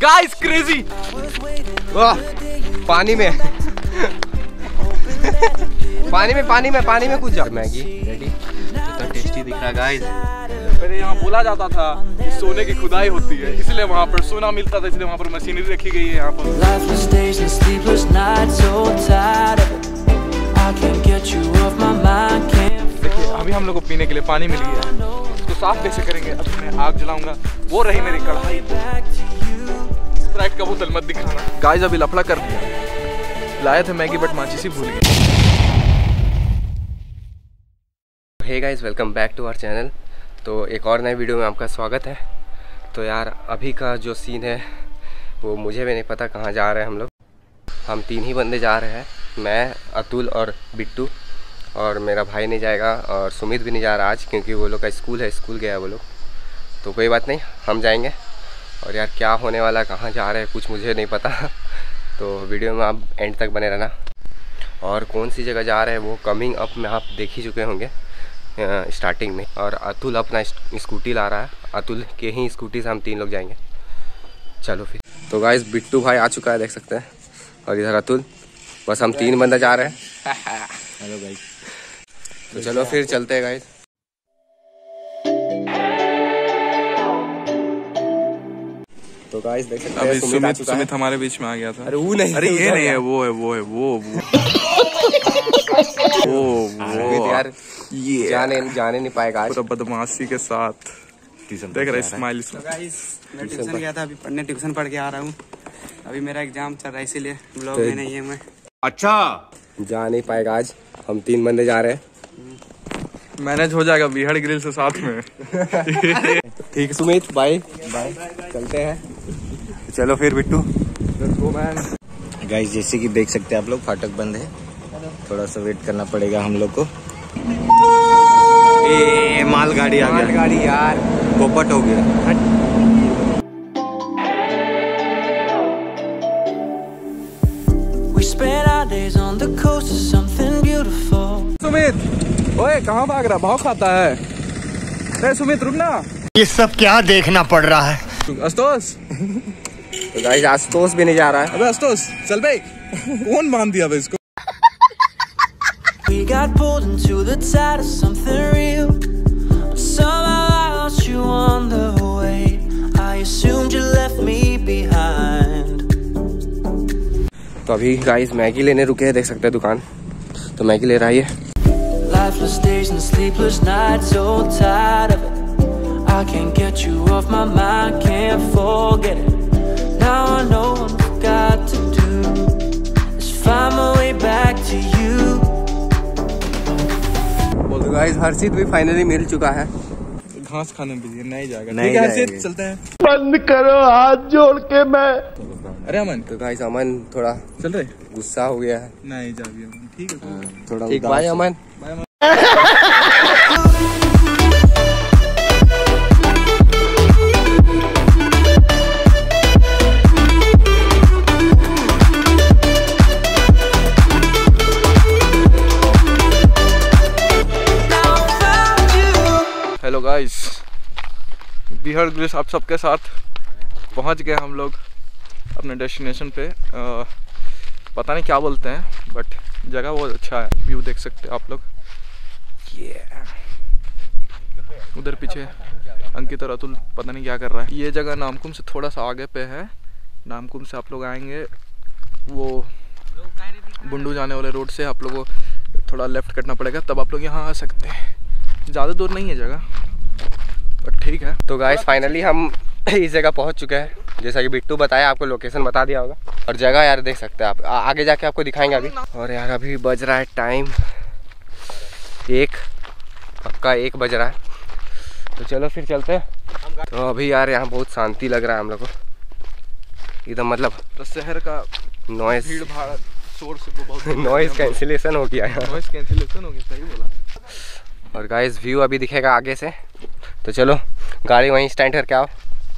Guys crazy. वाह पानी में पानी में कूद जा। मैगी रेडी, कितना टेस्टी दिख रहा है गाइस। पहले यहाँ बोला जाता था कि सोने की खुदाई होती है, इसलिए वहाँ पर सोना मिलता था, इसलिए वहाँ पर मशीनरी रखी गई है यहाँ पर। देखिए अभी हम लोग को पीने के लिए पानी मिल गया है, उसको साफ कैसे करेंगे। अभी मैं आग जलाऊंगा, वो रही मेरी कढ़ाई। स्प्राइट का बोतल मत दिखाना। गाइस अभी लफड़ा कर दिया, लाए थे मैगी बट माचिस ही भूल गए। Hey guys welcome back to our channel. तो एक और नए वीडियो में आपका स्वागत है। तो यार अभी का जो सीन है वो मुझे भी नहीं पता कहाँ जा रहे हैं हम लोग। हम 3 ही बंदे जा रहे हैं, मैं, अतुल और बिट्टू, और मेरा भाई नहीं जाएगा और सुमित भी नहीं जा रहा आज, क्योंकि वो लोग का स्कूल है, स्कूल गया है वो लोग। तो कोई बात नहीं, हम जाएंगे। और यार क्या होने वाला है, कहाँ जा रहे हैं, कुछ मुझे नहीं पता। तो वीडियो में आप एंड तक बने रहना। और कौन सी जगह जा रहे हैं वो कमिंग अप में आप देख ही चुके होंगे स्टार्टिंग में। और अतुल अपना स्कूटी ला रहा है, अतुल के ही स्कूटी से हम 3 लोग जाएंगे। चलो फिर। तो गाइस बिट्टू भाई आ चुका है, देख सकते हैं, और इधर अतुल। बस हम 3 बंदा जा रहे हैं। Hello guys. तो चलो फिर चलते हैं गाइस। तो गाइस देख सकते हैं सुमित हमारे बीच में आ गया था। अरे वो नहीं, अरे ये नहीं है, वो यार ये जाने नहीं पाएगा आज। पूरा बदमाशी के साथ देख रहे स्माइल। मैं ट्यूशन गया था, अभी पढ़ने ट्यूशन पढ़ के आ रहा हूँ। अभी मेरा एग्जाम चल रहा है, इसीलिए ब्लॉग में नहीं है मैं। अच्छा जा नहीं पाएगा आज, हम 3 बंदे जा रहे हैं। मैनेज हो जाएगा बिहार ग्रिल से साथ में। ठीक है सुमित, बाय बाय, चलते हैं। चलो फिर बिट्टू। गाइस जैसे कि देख सकते हैं आप लोग, फाटक बंद है, थोड़ा सा वेट करना पड़ेगा हम लोग को। ये मालगाड़ी आ गया, मालगाड़ी यार पोपट हो गया। सुमित ओए कहाँ भाग रहा, भाव खाता है। अरे सुमित रुक ना, ये सब क्या देखना पड़ रहा है। आशुतोष। तो गाइस आशुतोष भी नहीं जा रहा है। अबे आशुतोष चल बे। कौन बांध दिया अबे इसको। We got pulled into the tide of something real. Somehow I lost you on the way. I assumed you left me behind. तो अभी गाइस मैगी लेने रुके हैं, देख सकते हैं दुकान। तो मैगी ले रहा है ये। Lifeless days and sleepless nights, so tired of it. I can't get you off my mind, can't forget it. Now I know what I've got to do is find my way back to you. तो guys Harshit भी finally मिल चुका है। घास खाने के लिए नहीं जाएगा। नहीं ठीक है जाएगा। हर्षित चलते हैं। बंद करो हाथ जोड़ के मैं। अरे अमन तो गाइस अमन थोड़ा चल रहे, गुस्सा हो गया है। नहीं जा भी अमन, ठीक है थोड़ा ठीक bye Aman. Hello guys, Bear Grylls आप सबके साथ पहुंच गए हम लोग अपने डेस्टिनेशन पे। पता नहीं क्या बोलते हैं बट जगह बहुत अच्छा है, व्यू देख सकते हैं आप लोग। उधर पीछे अंकित और अतुल पता नहीं क्या कर रहा है। ये जगह नामकुम से थोड़ा सा आगे पे है। नामकुम से आप लोग आएंगे, वो बुंडू जाने वाले रोड से आप लोगों को थोड़ा लेफ्ट करना पड़ेगा, तब आप लोग यहाँ आ सकते हैं। ज़्यादा दूर नहीं है जगह, बट ठीक है। तो गाइस फाइनली हम इस जगह पहुंच चुके हैं, जैसा कि बिट्टू बताया, आपको लोकेशन बता दिया होगा। और जगह यार देख सकते हैं आप, आगे जाके आपको दिखाएंगे अभी। और यार अभी बज रहा है टाइम 1, पक्का 1 बज रहा है। तो चलो फिर चलते हैं। तो अभी यार यहाँ बहुत शांति लग रहा है हम लोग को एकदम, मतलब तो शहर का नॉइस, भीड़ भाड़ शोर से बहुत नॉइस कैंसिलेशन हो गया है। नॉइस कैंसिलेशन हो गया, सही बोला। और गाइस व्यू अभी दिखेगा आगे से। तो चलो गाड़ी वहीं स्टैंड करके आओ।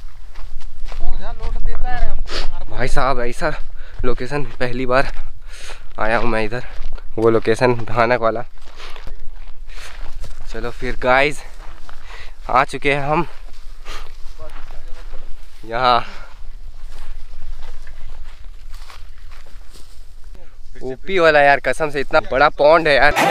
भाई साहब ऐसा लोकेशन पहली बार आया हूँ मैं इधर, वो लोकेशन भयानक वाला। चलो फिर गाइस आ चुके हैं हम यहाँ ऊपी वाला यार, कसम से इतना बड़ा पॉन्ड है यार।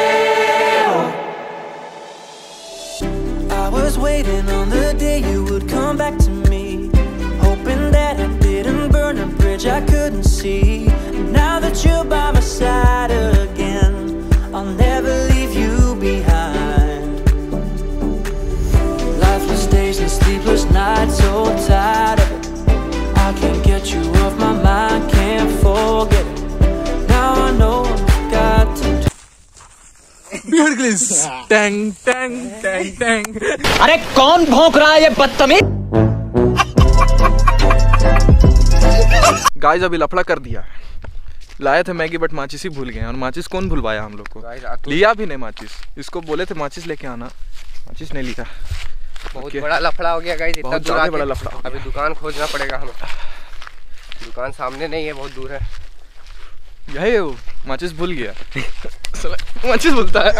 I was waiting on the day you would come back to me, hoping that I didn't burn a bridge I couldn't see. Now that you're by my side again, I'll never leave you behind. Lifeless days and sleepless nights, so tired of it. I can't get you off my mind, can't forget it. Now I know I've got to do. Bear Grylls टैंग टैंग टैंग टैंग। अरे कौन भौंक रहा है ये बदतमीज? गाइस अभी लफड़ा कर दिया। लाए थे मैगी बट माचिस ही भूल गए, और माचिस कौन भूलवाया हम लोग को? लिया भी नहीं माचिस, इसको बोले थे माचिस लेके आना, माचिस नहीं लिया। बहुत बड़ा लफड़ा हो गया गाइस, इतना दूर बड़ा लफड़ा। अभी दुकान खोजना पड़ेगा हमें, दुकान सामने नहीं है, बहुत दूर है। यही है वो, माचिस भूल गया। माचिस भूलता है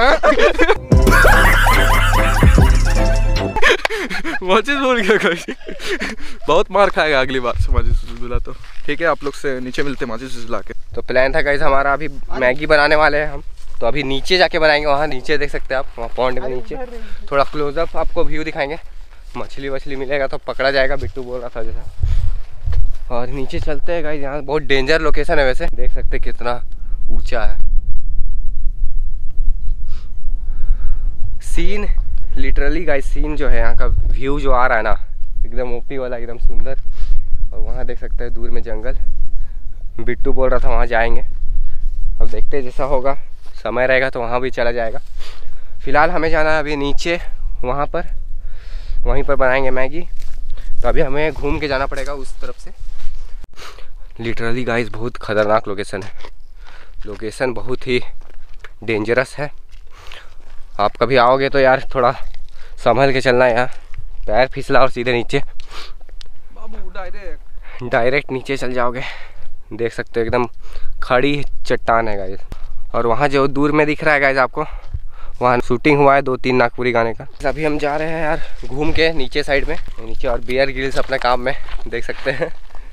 माचिस भूल गया गाइस। बहुत मार खाएगा अगली बार से माचिस भूला तो। ठीक है, आप लोग से नीचे मिलते माचिस ला के। तो प्लान था गाइस हमारा, अभी मैगी बनाने वाले हैं हम, तो अभी नीचे जाके बनाएंगे। वहाँ नीचे देख सकते हैं आप, वहाँ पॉन्ड में नीचे थोड़ा क्लोजअप आपको व्यू दिखाएंगे। मछली वछली मिलेगा तो पकड़ा जाएगा, बिट्टू बोल रहा था जैसा। और नीचे चलते हैं गाइस, यहाँ बहुत डेंजर लोकेशन है वैसे, देख सकते हैं कितना ऊंचा है सीन। लिटरली गाइस सीन जो है यहाँ का व्यू जो आ रहा है ना, एकदम ओपी वाला, एकदम सुंदर। और वहाँ देख सकते हैं दूर में जंगल। बिट्टू बोल रहा था वहाँ जाएंगे, अब देखते हैं जैसा होगा, समय रहेगा तो वहाँ भी चला जाएगा। फिलहाल हमें जाना है अभी नीचे, वहाँ पर वहीं पर बनाएंगे मैगी। तो अभी हमें घूम के जाना पड़ेगा उस तरफ से। लिटरली गाइस बहुत ख़तरनाक लोकेशन है, लोकेशन बहुत ही डेंजरस है। आप कभी आओगे तो यार थोड़ा संभल के चलना है यार, पैर फिसला और सीधे नीचे बाबू डायरेक्ट नीचे चल जाओगे। देख सकते हो एकदम खड़ी चट्टान है गाइस। और वहाँ जो दूर में दिख रहा है गाइस आपको, वहाँ शूटिंग हुआ है 2-3 नागपुरी गाने का। अभी हम जा रहे हैं यार घूम के नीचे साइड में, नीचे। और बियर ग्रिल्स अपने काम में देख सकते हैं,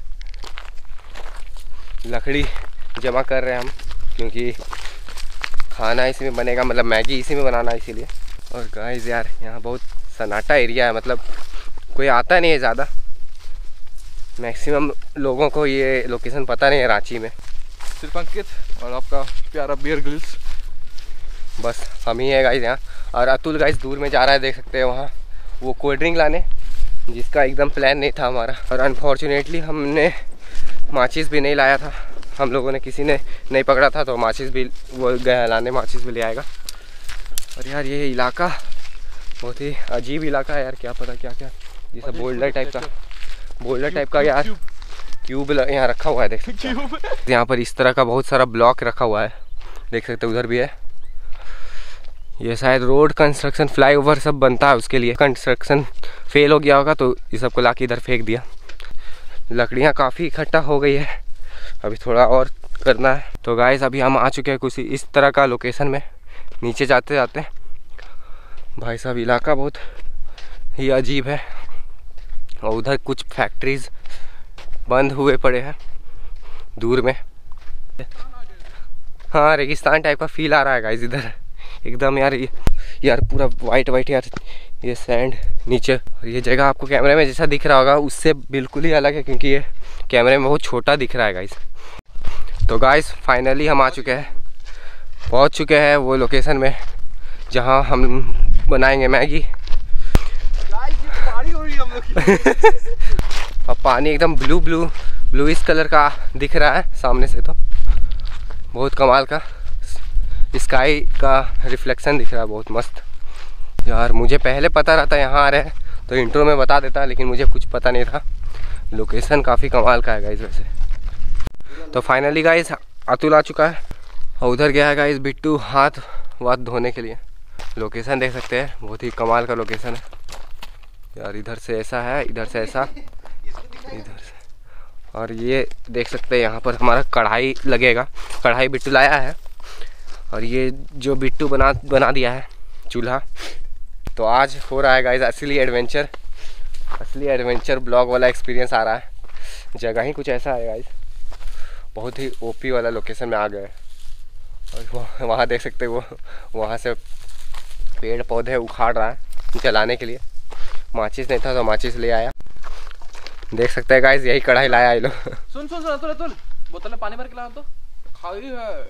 लकड़ी जमा कर रहे हैं हम, क्योंकि खाना इसी में बनेगा, मतलब मैगी इसी में बनाना है इसीलिए। और गाइस यार यहाँ बहुत सन्नाटा एरिया है, मतलब कोई आता नहीं है ज़्यादा। मैक्सिमम लोगों को ये लोकेशन पता नहीं है रांची में। सिर्फ अंकित और आपका प्यारा बियर ग्रिल्स, बस हम ही है गाइस यहाँ। और अतुल गाइस दूर में जा रहा है, देख सकते हैं वहाँ वो कोल्ड ड्रिंक लाने, जिसका एकदम प्लान नहीं था हमारा। और अनफॉर्चुनेटली हमने माचिस भी नहीं लाया था, हम लोगों ने किसी ने नहीं पकड़ा था, तो माचिस भी वो गया लाने, माचिस भी ले आएगा। और यार ये इलाका बहुत ही अजीब इलाका है यार, क्या पता क्या क्या, ये सब बोल्डर टाइप का यार क्यूब यहाँ रखा हुआ है, देख सकते हैं। यहाँ पर इस तरह का बहुत सारा ब्लॉक रखा हुआ है, देख सकते हैं, उधर भी है। ये शायद रोड कंस्ट्रक्शन, फ्लाईओवर सब बनता है, उसके लिए कंस्ट्रक्शन फेल हो गया होगा, तो ये सब को ला के इधर फेंक दिया। लकड़ियाँ काफ़ी इकट्ठा हो गई है, अभी थोड़ा और करना है। तो गाइस अभी हम आ चुके हैं कुछ इस तरह का लोकेशन में। नीचे जाते जाते भाई साहब इलाका बहुत ही अजीब है, और उधर कुछ फैक्ट्रीज बंद हुए पड़े हैं दूर में। हाँ रेगिस्तान टाइप का फील आ रहा है गाइस इधर एकदम यार पूरा वाइट यार, ये सैंड नीचे। और ये जगह आपको कैमरे में जैसा दिख रहा होगा उससे बिल्कुल ही अलग है, क्योंकि ये कैमरे में बहुत छोटा दिख रहा है गाइस। तो गाइस फाइनली हम आ चुके हैं, पहुंच चुके हैं वो लोकेशन में जहां हम बनाएंगे मैगी। अब पानी एकदम ब्लूइश कलर का दिख रहा है सामने से, तो बहुत कमाल का स्काई का रिफ्लेक्शन दिख रहा है, बहुत मस्त यार। मुझे पहले पता रहता यहाँ आ रहे हैं तो इंट्रो में बता देता, लेकिन मुझे कुछ पता नहीं था। लोकेशन काफ़ी कमाल का है गाइस वैसे। तो फाइनली गाइस अतुल आ चुका है, और उधर गया है गाइस बिट्टू हाथ धोने के लिए। लोकेशन देख सकते हैं, बहुत ही कमाल का लोकेशन है यार। इधर से ऐसा है, इधर से ऐसा, इधर से। और ये देख सकते हैं यहाँ पर हमारा कढ़ाई लगेगा, कढ़ाई बिट्टू लाया है। और ये जो बिट्टू बना दिया है चूल्हा। तो आज हो रहा है गाइस असली एडवेंचर ब्लॉग वाला एक्सपीरियंस आ रहा है। जगह ही कुछ ऐसा है गाइस, बहुत ही ओपी वाला लोकेशन में आ गए। और वहाँ देख सकते हो, वो वहाँ से पेड़ पौधे उखाड़ रहा है जलाने के लिए। माचिस नहीं था तो माचिस ले आया। देख सकते हैं गाइस, यही कढ़ाई लाया ये लोग। सुन अतुल बोतल में पानी भर के ला तो खाई है।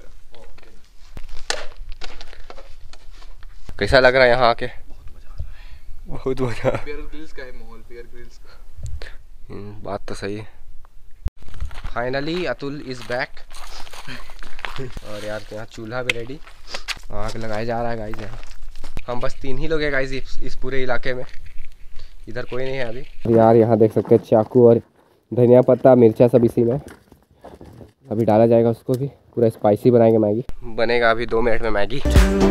कैसा लग रहा है यहाँ आके? बहुत मजा। बियर ग्रिल्स का है माहौल, बियर ग्रिल्स का। बात तो सही है। Finally Atul is back. और यार यहाँ चूल्हा भी रेडी, आग लगाया जा रहा है गाइस। यहाँ हम बस 3 ही लोग हैं गाइस इस पूरे इलाके में, इधर कोई नहीं है अभी। यार यहाँ देख सकते हैं चाकू और धनिया पत्ता मिर्चा सब इसी में अभी डाला जाएगा। उसको भी पूरा स्पाइसी बनाएंगे। मैगी बनेगा अभी 2 मिनट में मैगी।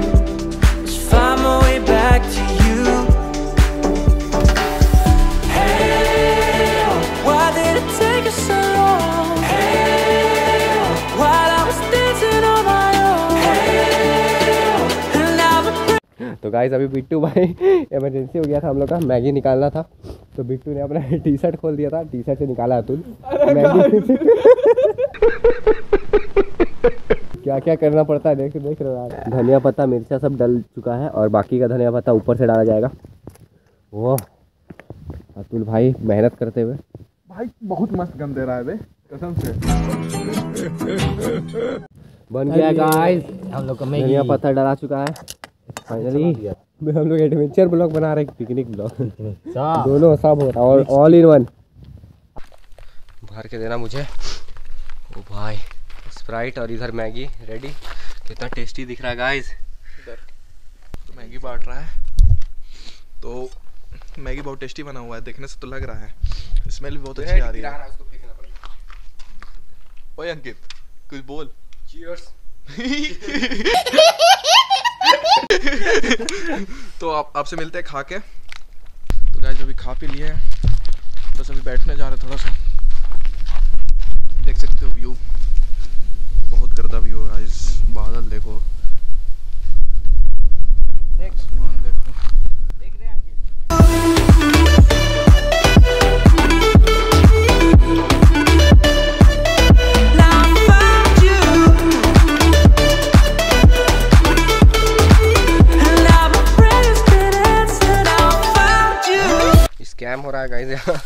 तो गाइस अभी बिट्टू भाई इमरजेंसी हो गया था हम लोग का, मैगी निकालना था तो बिट्टू ने अपना टी शर्ट खोल दिया था। टी शर्ट से निकाला अतुल मैगी। क्या क्या करना पड़ता है देख रहे हो यार। धनिया पत्ता मिर्चा सब डल चुका है और बाकी का धनिया पत्ता ऊपर से डाला जाएगा। वो अतुल भाई मेहनत करते हुए भाई बहुत मस्त गंध दे रहा है बे, कसम से। बन गया गाइस, हम लोग का धनिया पत्ता डाला चुका है फाइनली। हम लोग एडवेंचर ब्लॉग बना रहे हैं, पिकनिक ब्लॉग दोनों सब हो रहा है और ऑल इन वन। भर के देना मुझे। ओ भाई स्प्राइट और इधर मैगी रेडी। कितना टेस्टी दिख रहा है गाइस। इधर तो मैगी बांट रहा है, तो मैगी बहुत टेस्टी बना हुआ है, देखने से तो लग रहा है। स्मेल भी बहुत अच्छी आ रही है। ओए अंकित कुछ बोल। चीयर्स। तो आपसे मिलते हैं खा के। तो गाइस अभी खा पी लिए हैं, बस अभी बैठने जा रहे हैं थोड़ा सा। देख सकते हो व्यू, बहुत गर्दा व्यू है गाइस। बादल देखो, आसमान देखो। देख रहे हैं अंकित। स्कैम हो रहा है गाइस यहाँ।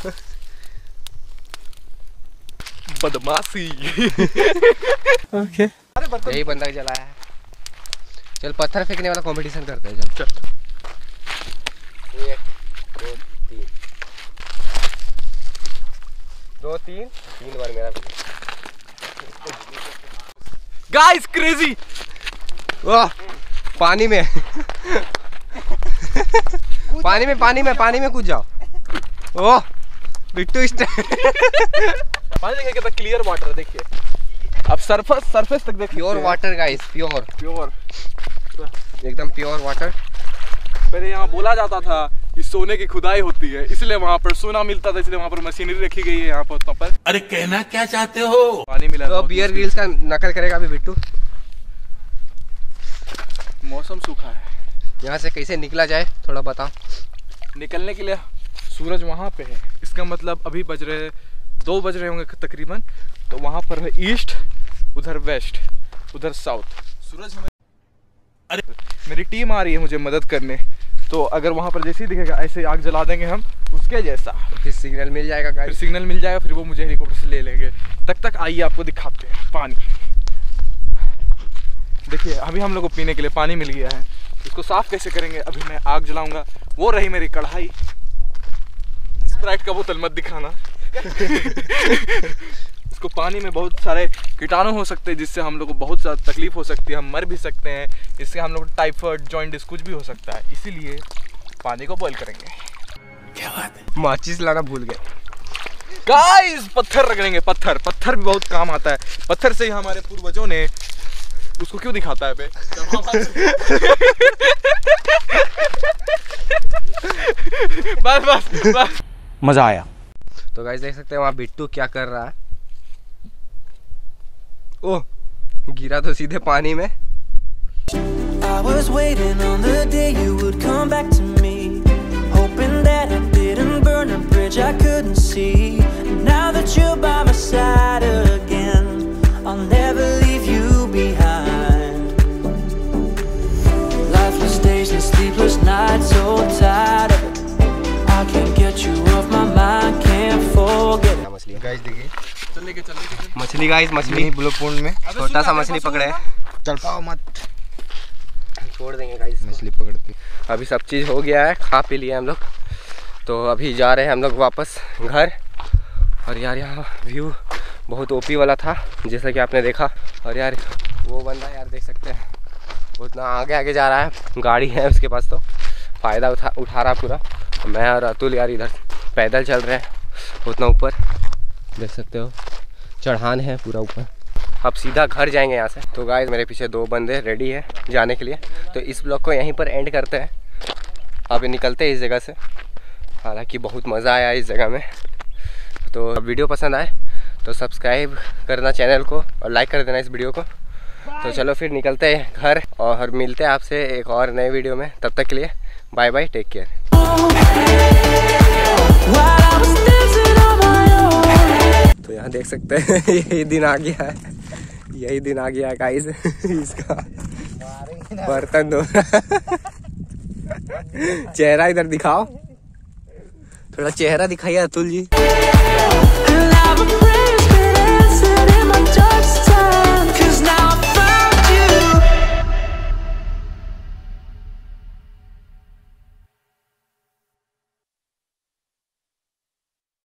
बदमाशी। ओके यही बंदा जलाया है। चल पत्थर फेंकने वाला कंपटीशन करते हैं। चल 1 2 3 3 बार मेरा। Guys crazy. वाह पानी में पानी में कूद जाओ। ओह बिट्टू पानी देखिए कितना क्लियर वाटर है। देखिए अब सरफेस तक देखिए। प्योर वाटर गाइस, प्योर एकदम प्योर वाटर। पहले यहाँ बोला जाता था कि सोने की खुदाई होती है, इसलिए वहाँ पर सोना मिलता था, इसलिए वहाँ पर मशीनरी रखी गई है यहाँ पर। अरे कहना क्या चाहते हो? पानी मिला तो बियर ग्रिल्स का नकल करेगा अभी बिट्टू। मौसम सूखा है, यहाँ से कैसे निकला जाए थोड़ा बताओ। निकलने के लिए सूरज वहाँ पे है, इसका मतलब अभी 2 बज रहे होंगे तकरीबन। तो वहाँ पर है ईस्ट, उधर वेस्ट, उधर साउथ। सूरज हमें, अरे मेरी टीम आ रही है मुझे मदद करने, तो अगर वहाँ पर जैसे ही दिखेगा ऐसे आग जला देंगे हम उसके जैसा। फिर सिग्नल मिल जाएगा गाइस। फिर सिग्नल मिल जाएगा, फिर वो मुझे हेलीकॉप्टर से ले लेंगे। तक आइए आपको दिखाते हैं पानी। देखिए अभी हम लोग को पीने के लिए पानी मिल गया है, इसको साफ कैसे करेंगे अभी मैं आग जलाऊंगा। वो रही मेरी कढ़ाई। स्प्राइट का बोतल मत दिखाना। इसको पानी में बहुत सारे कीटाणु हो सकते हैं, जिससे हम लोग को बहुत ज़्यादा तकलीफ हो सकती है, हम मर भी सकते हैं। इससे हम लोग टाइफाइड, जॉइंटिस कुछ भी हो सकता है, इसीलिए पानी को बॉईल करेंगे। क्या बात है? माचिस लाना भूल गए गाइस। पत्थर रगड़ेंगे, पत्थर भी बहुत काम आता है। पत्थर से ही हमारे पूर्वजों ने, उसको क्यों दिखाता है बे? बस मजा आया। तो गाइस देख सकते हैं वहाँ बिट्टू क्या कर रहा है। ओह गिरा तो सीधे पानी में। I was waiting on the day you would come back to me, hoping that I didn't burn a bridge I couldn't see. Now that you're by my side again, मछली गाइस, मछली ब्लू पूंड में छोटा सा मछली पकड़े हैं। चल पाओ मत, छोड़ देंगे गाइस मछली पकड़ती। अभी सब चीज़ हो गया है, खा पी लिया हम लोग, तो अभी जा रहे हैं हम लोग वापस घर। और यार यहाँ व्यू बहुत ओपी वाला था जैसा कि आपने देखा। और यार वो बंदा यार देख सकते हैं उतना आगे आगे जा रहा है, गाड़ी है उसके पास तो फ़ायदा उठा रहा पूरा। मैं और अतुल यार इधर पैदल चल रहे हैं उतना ऊपर, देख सकते हो चढ़ान है पूरा ऊपर। अब सीधा घर जाएंगे यहाँ से। तो गाइस मेरे पीछे 2 बंदे रेडी है जाने के लिए, तो इस ब्लॉग को यहीं पर एंड करते हैं। अभी निकलते हैं इस जगह से। हालांकि बहुत मज़ा आया इस जगह में। तो वीडियो पसंद आए तो सब्सक्राइब करना चैनल को और लाइक कर देना इस वीडियो को। तो चलो फिर निकलते हैं घर और मिलते हैं आपसे एक और नए वीडियो में। तब तक के लिए बाय बाय, टेक केयर। तो यहाँ देख सकते हैं यही दिन आ गया है, यही दिन आ गया है गाइस। इसका बर्तन धो चेहरा इधर दिखाओ, थोड़ा चेहरा दिखाइए अतुल जी।